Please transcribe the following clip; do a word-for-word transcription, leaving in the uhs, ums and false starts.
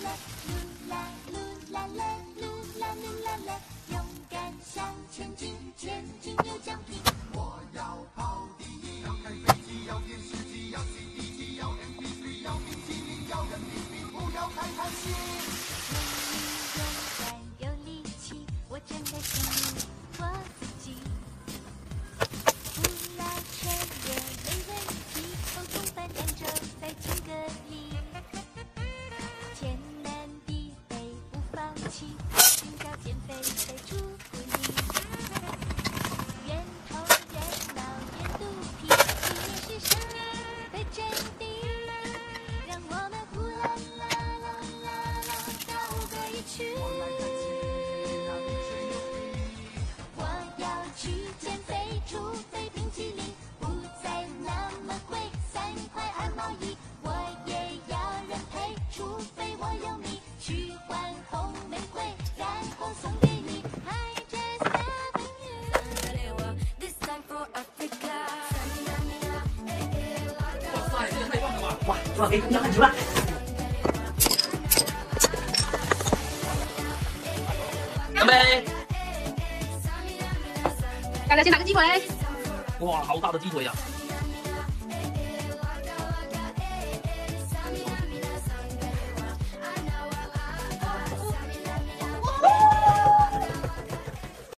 啦噜啦啦噜啦噜啦啦，勇敢向前进，前进有奖品。我要跑第一，要开飞机，要电视机，要 C D 机，要 M P 三，要冰淇淋，要人民币，不要太贪心。勇敢有力气，我真的信你我自己。不拉扯也没问题，风中翻转着在金戈里。天南地北不放弃，寻找减肥的祝福你。源头热闹也肚皮，体面是生命的真谛。让我们呼啦啦啦啦啦高歌一曲。我要去减肥，除非冰淇淋不再那么贵，三块二毛一，我也要人陪，除非我有你去换红玫瑰，然后送给你。I just love you。 哇，主要给空调看球了。干杯！ 大家先拿个鸡腿。 哇，好大的鸡腿呀！